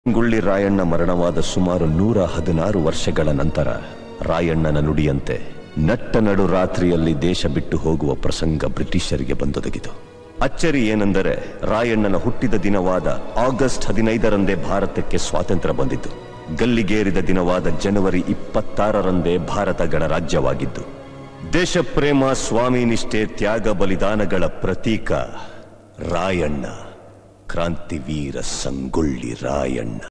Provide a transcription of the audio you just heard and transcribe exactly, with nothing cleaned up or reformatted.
ಸಂಗೊಳ್ಳಿ ರಾಯಣ್ಣ ಮರಣವಾದ ಸುಮಾರು ನೂರ ಹದಿನಾರು ವರ್ಷಗಳ ನಂತರ ರಾಯಣ್ಣನ ನುಡಿಯಂತೆ ನಟ್ಟ ನಡು ರಾತ್ರಿಯಲ್ಲಿ ದೇಶ ಬಿಟ್ಟು ಹೋಗುವ ಪ್ರಸಂಗ ಬ್ರಿಟಿಷರಿಗೆ ಬಂದೊದಗಿತು. ಅಚ್ಚರಿ ಏನೆಂದರೆ ರಾಯಣ್ಣನ ಹುಟ್ಟಿದ ದಿನವಾದ ಆಗಸ್ಟ್ ಹದಿನೈದರಂದೇ ಭಾರತಕ್ಕೆ ಸ್ವಾತಂತ್ರ್ಯ ಬಂದಿತು. ಗಲ್ಲಿಗೇರಿದ ದಿನವಾದ ಜನವರಿ ಇಪ್ಪತ್ತಾರರಂದೇ ಭಾರತ ಗಣರಾಜ್ಯವಾಗಿದ್ದು. ದೇಶ ಪ್ರೇಮ, ಸ್ವಾಮಿ ನಿಷ್ಠೆ, ತ್ಯಾಗ ಬಲಿದಾನಗಳ ಪ್ರತೀಕ ರಾಯಣ್ಣ, ಕ್ರಾಂತಿವೀರ ಸಂಗೊಳ್ಳಿ ರಾಯಣ್ಣ.